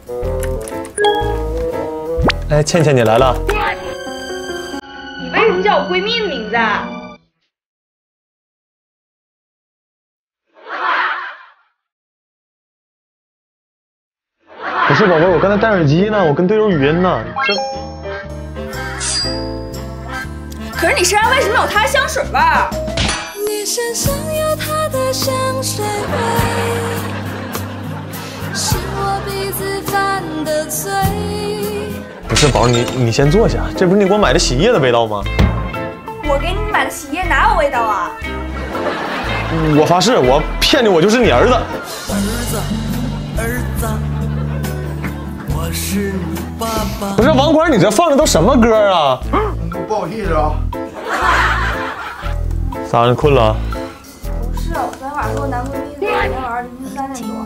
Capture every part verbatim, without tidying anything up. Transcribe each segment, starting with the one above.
哎，倩倩，你来了。 你为什么叫我闺蜜的名字啊？ 不是宝贝，我刚才戴耳机呢，我跟队友语音呢。这。 可是你身上为什么有她的香水味儿？ 你身上有她的香水味，是我鼻子犯的罪。 不是宝，你你先坐下，这不是你给我买的洗衣液的味道吗？ 我给你买的洗衣液哪有味道啊？ 我发誓，我骗你，我就是你儿子。 儿子，儿子，我是你爸爸。 不是王管，你这放的都什么歌啊？ 不好意思啊。 咋了？困了？ 不是，我昨天晚上跟我男闺蜜昨天晚上凌晨三点多。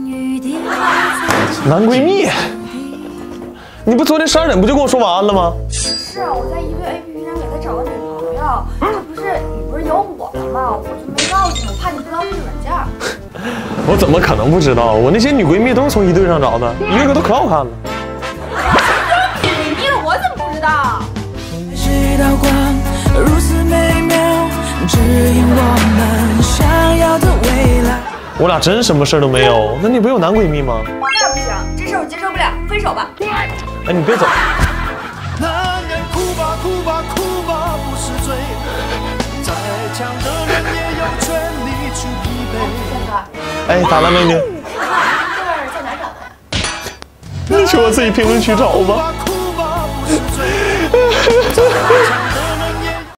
男闺蜜？你不昨天十二点不就跟我说晚安了吗？ 是啊，我在一对 A P P 上给他找个女朋友，这不是你不是有我了吗？我就没告诉你，我怕你不知道这个软件。 我怎么可能不知道？我那些女闺蜜都是从一对上找的，一个个都可好看了。 女闺蜜了，我怎么不知道？ 是一道光，如此美妙，指引我们想要的未来。 我俩真什么事都没有，那你不有男闺蜜吗？ 那不行，这事我接受不了，分手吧。 哎，你别走。 男人哭吧哭吧哭吧不是罪，再强的人也有权利去疲惫。 哎，咋了美女？ 这在哪找的呀？ 你去我自己评论区找吧。 哭吧哭吧不是罪，再强